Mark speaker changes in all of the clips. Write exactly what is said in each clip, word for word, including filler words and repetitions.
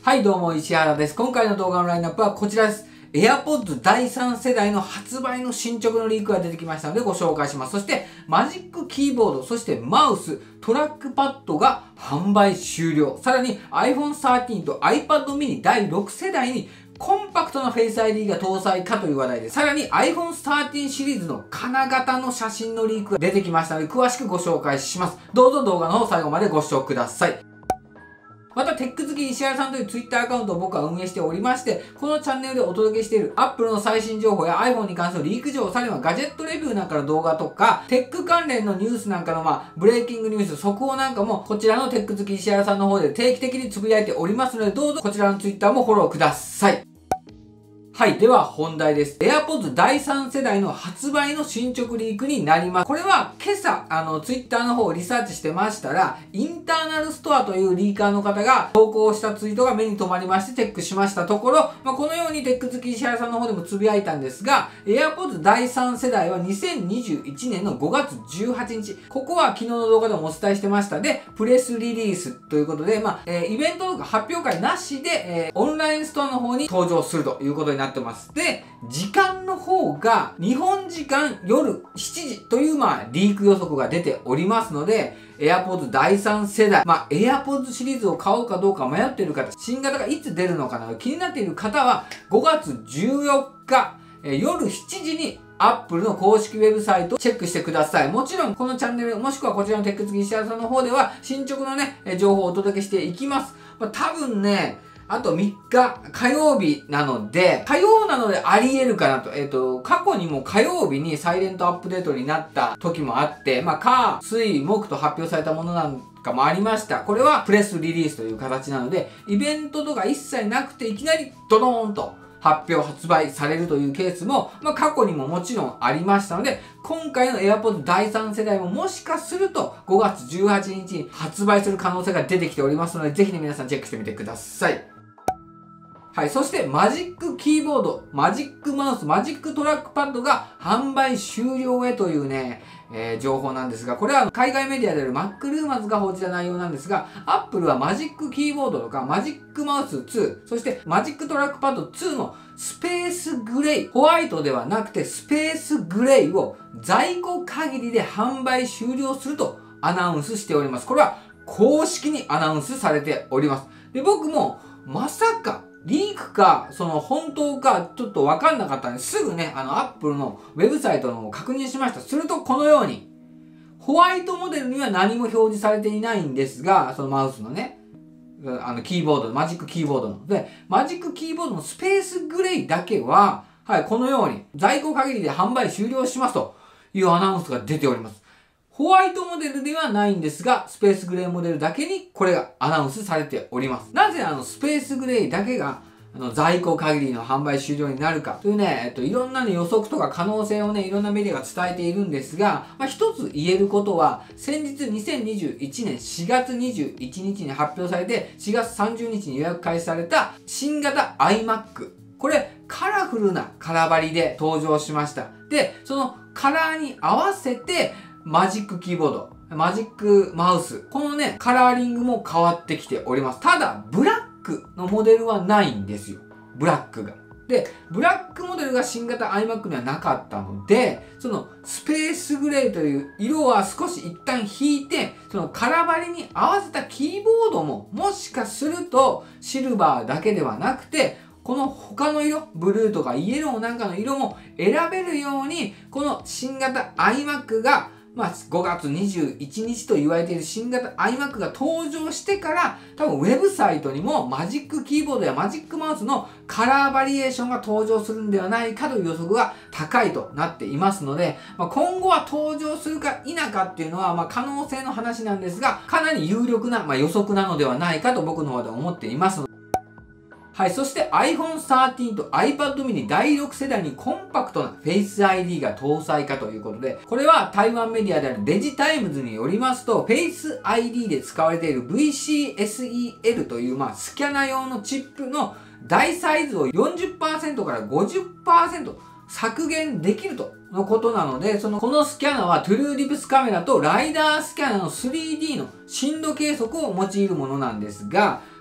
Speaker 1: はい、どうも、石原です。今回の動画のラインナップはこちらです。AirPods だいさん世代の発売の進捗のリークが出てきましたのでご紹介します。そして、マジックキーボード、そしてマウス、トラックパッドが販売終了。さらに iPhone サーティーン と iPad mini だいろく世代にコンパクトな Face アイディー が搭載かという話題です。さらに iPhone サーティーン シリーズの金型の写真のリークが出てきましたので詳しくご紹介します。どうぞ動画の方最後までご視聴ください。また、テック好き石原さんという Twitter アカウントを僕は運営しておりまして、このチャンネルでお届けしている Apple の最新情報や iPhone に関するリーク情報、さらにはガジェットレビューなんかの動画とか、テック関連のニュースなんかのまあ、ブレイキングニュース、速報なんかも、こちらのテック好き石原さんの方で定期的につぶやいておりますので、どうぞこちらの Twitter もフォローください。はい。では本題です。AirPods だいさん世代の発売の進捗リークになります。これは今朝、あの、Twitter の方をリサーチしてましたら、インターナルストアというリーカーの方が投稿したツイートが目に留まりましてチェックしましたところ、まあ、このようにテック好き石原さんの方でもつぶやいたんですが、AirPods だいさん世代はにせんにじゅういちねんのごがつじゅうはちにち。ここは昨日の動画でもお伝えしてましたで、プレスリリースということで、まあ、えー、イベントとか発表会なしで、えー、オンラインストアの方に登場するということになってます。で、時間の方が日本時間夜しちじというまあリーク予測が出ておりますので、AirPods だいさん世代、まあ AirPods シリーズを買おうかどうか迷っている方、新型がいつ出るのかな気になっている方はごがつじゅうよっか、えー、夜しちじに Apple の公式ウェブサイトをチェックしてください。もちろんこのチャンネル、もしくはこちらのテック好き石原さんの方では進捗のね、情報をお届けしていきます。まあ、多分ね、あとみっか、火曜日なので、火曜なのであり得るかなと。えっと、過去にも火曜日にサイレントアップデートになった時もあって、まあ、火、水、木と発表されたものなんかもありました。これはプレスリリースという形なので、イベントとか一切なくていきなりドドーンと発表、発売されるというケースも、まあ、過去にももちろんありましたので、今回の AirPods だいさん世代ももしかするとごがつじゅうはちにちに発売する可能性が出てきておりますので、ぜひね皆さんチェックしてみてください。はい。そして、マジックキーボード、マジックマウス、マジックトラックパッドが販売終了へというね、えー、情報なんですが、これは海外メディアである MacRumors が報じた内容なんですが、Apple はマジックキーボードとか、マジックマウスツー、そしてマジックトラックパッドツーのスペースグレイ、ホワイトではなくてスペースグレイを在庫限りで販売終了するとアナウンスしております。これは公式にアナウンスされております。で、僕もまさか、リークか、その本当か、ちょっとわかんなかったんで、すぐね、あの、アップルのウェブサイトの方を確認しました。すると、このように、ホワイトモデルには何も表示されていないんですが、そのマウスのね、あの、キーボード、マジックキーボードの。で、マジックキーボードのスペースグレイだけは、はい、このように、在庫限りで販売終了しますというアナウンスが出ております。ホワイトモデルではないんですが、スペースグレーモデルだけにこれがアナウンスされております。なぜあのスペースグレーだけがあの在庫限りの販売終了になるかというね、えっと、いろんな、ね、予測とか可能性をね、いろんなメディアが伝えているんですが、まあ、一つ言えることは、先日にせんにじゅういちねんしがつにじゅういちにちに発表されて、しがつさんじゅうにちに予約開始された新型 iMac。これ、カラフルなカラーバリで登場しました。で、そのカラーに合わせて、マジックキーボード、マジックマウス、このね、カラーリングも変わってきております。ただ、ブラックのモデルはないんですよ。ブラックが。で、ブラックモデルが新型 iMac にはなかったので、そのスペースグレーという色は少し一旦引いて、そのカラバリに合わせたキーボードも、もしかするとシルバーだけではなくて、この他の色、ブルーとかイエローなんかの色も選べるように、この新型 iMac がまあ、ごがつにじゅういちにちと言われている新型 iMac が登場してから、多分ウェブサイトにもマジックキーボードやマジックマウスのカラーバリエーションが登場するんではないかという予測が高いとなっていますので、まあ、今後は登場するか否かっていうのは、まあ、可能性の話なんですが、かなり有力な、まあ、予測なのではないかと僕の方で思っています。はい。そして iPhone サーティーン と iPad mini だいろく世代にコンパクトな Face アイディー が搭載かということで、これは台湾メディアであるデジタイムズによりますと、Face アイディー で使われている ブイシーエスイーエル という、まあ、スキャナ用のチップの大サイズを よんじゅっパーセント から ごじゅっパーセント 削減できるとのことなので、その、このスキャナは TrueDepth カメラとライダースキャナの スリーディー の深度計測を用いるものなんですが、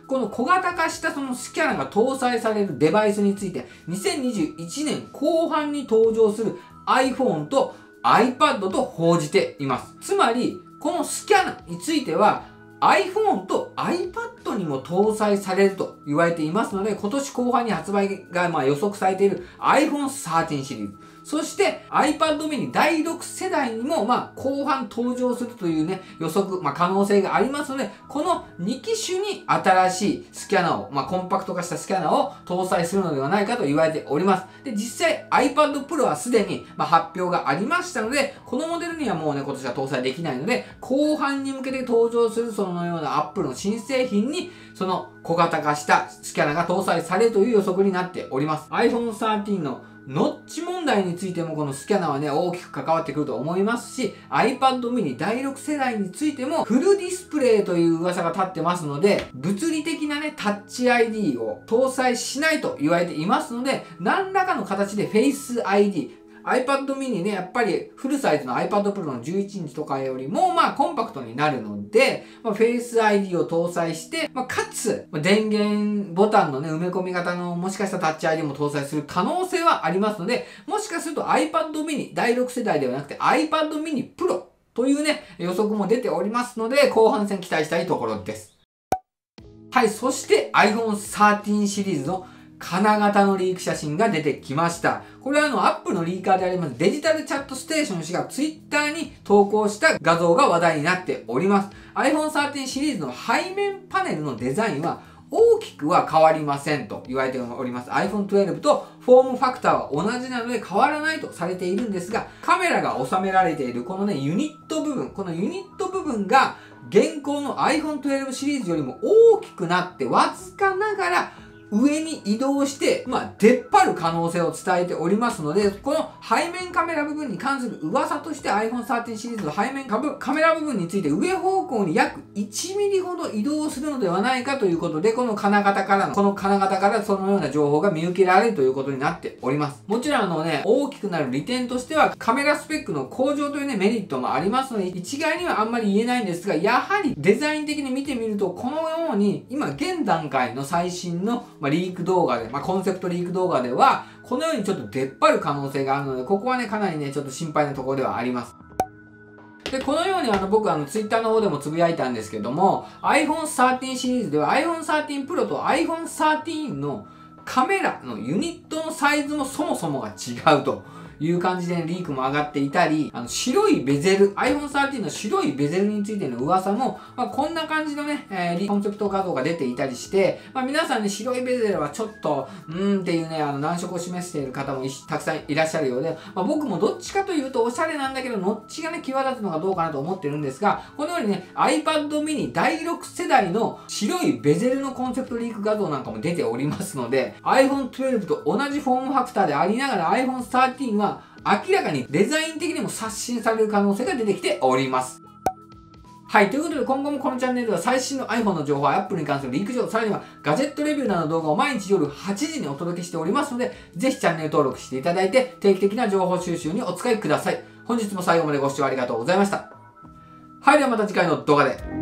Speaker 1: この小型化したそのスキャナが搭載されるデバイスについて、にせんにじゅういちねんこう半に登場する iPhone と iPad と報じています。つまり、このスキャナについては iPhone と iPad にも搭載されると言われていますので、今年後半に発売がまあ予測されている アイフォンサーティーン シリーズ、そして iPad mini だいろく世代にもまあ後半登場するというね予測、まあ、可能性がありますので、このに機種に新しいスキャナを、まあ、コンパクト化したスキャナを搭載するのではないかと言われております。で、実際 iPad Pro はすでにまあ発表がありましたので、このモデルにはもうね今年は搭載できないので、後半に向けて登場するそのような Apple の新製品にその小型化したスキャナが搭載されるという予測になっております。アイフォンサーティーン のノッチ問題についてもこのスキャナはね大きく関わってくると思いますし、 iPad mini だいろく世代についてもフルディスプレイという噂が立ってますので、物理的なねタッチ アイディー を搭載しないと言われていますので、何らかの形で Face アイディー、iPad mini ね、やっぱりフルサイズの iPad Pro のじゅういちインチとかよりも、まあコンパクトになるので、まあ、Face アイディー を搭載して、まあ、かつ、電源ボタンのね、埋め込み型のもしかしたらタッチ アイディー も搭載する可能性はありますので、もしかすると iPad mini だいろく世代ではなくて iPad mini Pro というね、予測も出ておりますので、後半戦期待したいところです。はい、そして アイフォンサーティーン シリーズの金型のリーク写真が出てきました。これはあの、アップルのリーカーでありますデジタルチャットステーション氏がツイッターに投稿した画像が話題になっております。アイフォンサーティーン シリーズの背面パネルのデザインは大きくは変わりませんと言われております。アイフォントゥエルブ とフォームファクターは同じなので変わらないとされているんですが、カメラが収められているこのね、ユニット部分、このユニット部分が現行の アイフォントゥエルブ シリーズよりも大きくなってわずかながら上に移動して、まあ、出っ張る可能性を伝えておりますので、この背面カメラ部分に関する噂として アイフォンサーティーン シリーズの背面カメラ部分について上方向に約いちミリほど移動するのではないかということで、この金型からの、この金型からそのような情報が見受けられるということになっております。もちろんあのね、大きくなる利点としてはカメラスペックの向上というね、メリットもありますので、一概にはあんまり言えないんですが、やはりデザイン的に見てみると、このように今現段階の最新のまあ、リーク動画で、まあ、コンセプトリーク動画では、このようにちょっと出っ張る可能性があるので、ここはね、かなりね、ちょっと心配なところではあります。で、このようにあの、僕あの、ツイッターの方でもつぶやいたんですけども、アイフォンサーティーン シリーズでは アイフォンサーティーン Pro と アイフォンサーティーン のカメラのユニットのサイズもそもそもが違うという感じでリークも上がっていたり、あの白いベゼル、アイフォンサーティーン の白いベゼルについての噂も、まあ、こんな感じのね、えー、コンセプト画像が出ていたりして、まあ、皆さんね、白いベゼルはちょっと、うーんっていうね、あの難色を示している方もたくさんいらっしゃるようで、まあ、僕もどっちかというとおしゃれなんだけど、ノッチがね、際立つのがどうかなと思ってるんですが、このようにね、iPad mini だいろく世代の白いベゼルのコンセプトリーク画像なんかも出ておりますので、アイフォントゥエルブ と同じフォームファクターでありながら アイフォンサーティーン は明らかにデザイン的にも刷新される可能性が出てきております。はい。ということで、今後もこのチャンネルでは最新の iPhone の情報、Apple に関するリーク情報、さらにはガジェットレビューなどの動画を毎日夜はちじにお届けしておりますので、ぜひチャンネル登録していただいて、定期的な情報収集にお使いください。本日も最後までご視聴ありがとうございました。はい。ではまた次回の動画で。